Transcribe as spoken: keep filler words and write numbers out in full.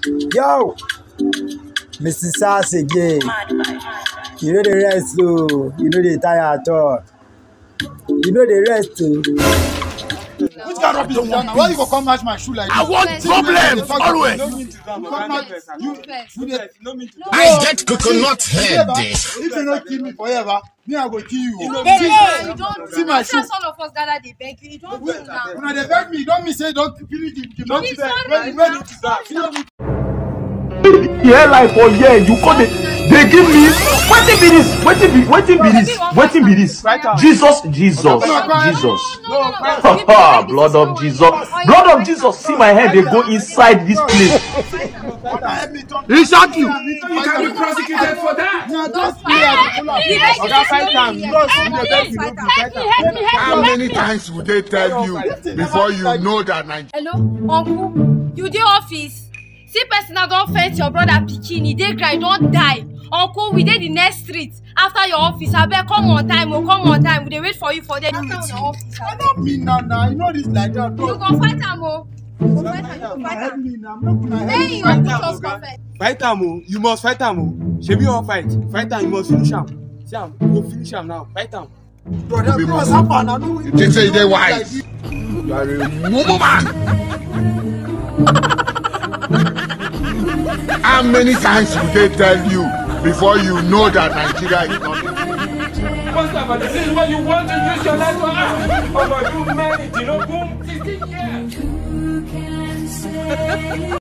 Yo, Mister Sass again. You know the rest too. You know the tire at all. You know the rest too. Which kind of business now? Why you go come match my shoe like this? I want problems always. I get coconut head. If you don't kill me forever, me I go kill you. You don't see my shoe. All of us gather they beg you. You don't do now. When they beg me, don't me say don't finish the don't Please, beg. sorry. When when it is that. Yeah, like for yeah, you call it. They give me wetin be this? Wetin be wetin be this? Wetin be this? Jesus, Jesus, Jesus. Blood of Jesus, blood of Jesus. See my head, they go inside this place. He shot you. You can be prosecuted for that. How many times would they tell you before you know that Nigeria? Hello, uncle. You dey office. See person now don't fetch your brother pikin. He dey cry, don't die. Uncle, we dey the next street after your office. I beg, come on time, oh, come on time. We dey wait for you for the after your office. I don't mean now, now. You know this like that. You go fight am, oh. You go fight am, you go fight am. Hey, you just confess. Fight am, oh. You must fight am, oh. Shebi you wan fight. Fight am, you must finish am. See am, you go finish am now. Fight am. Brother, bros, how far now? You think say they wise? You are a mumu man. How many times will they tell you before you know that Nigeria is not? First of all, this is what you want to use your life for. Oh, but you married, you know, boom, sixteen years.